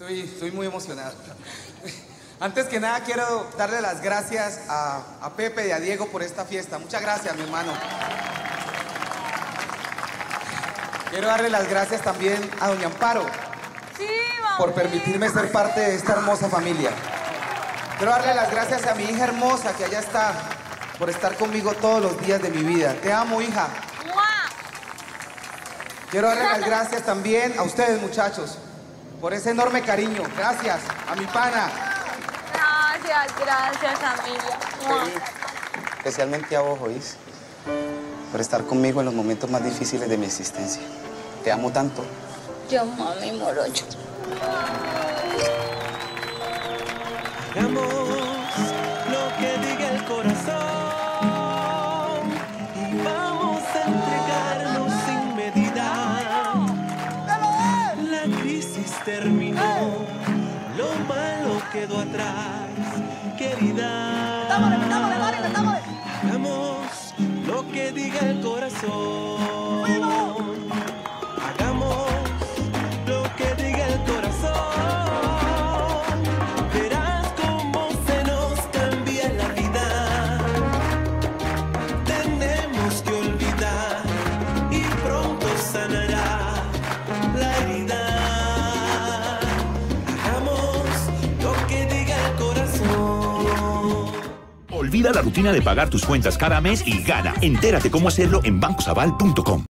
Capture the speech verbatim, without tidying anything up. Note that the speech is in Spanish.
Estoy, estoy muy emocionado. Antes que nada quiero darle las gracias a, a Pepe y a Diego por esta fiesta. Muchas gracias, mi hermano. Quiero darle las gracias también a doña Amparo Sí, por permitirme ser parte de esta hermosa familia. Quiero darle las gracias a mi hija hermosa que allá está, por estar conmigo todos los días de mi vida. Te amo, hija. ¡Mua! Quiero darle las gracias también a ustedes, muchachos, por ese enorme cariño. Gracias a mi pana. Gracias, gracias, familia. ¡Mua! Especialmente a vos, ¿oís? Por estar conmigo en los momentos más difíciles de mi existencia. Te amo tanto. Yo amo a mi morocho. Hagamos lo que diga el corazón y vamos a entregarnos sin medida. La crisis terminó, lo malo quedó atrás, querida. Hagamos lo que diga el corazón. Hagamos lo que diga el corazón. Verás cómo se nos cambia la vida. Tenemos que olvidar y pronto sanará la herida. Hagamos lo que diga el corazón. Olvida la rutina de pagar tus cuentas cada mes y gana. Entérate cómo hacerlo en banco sabal punto com.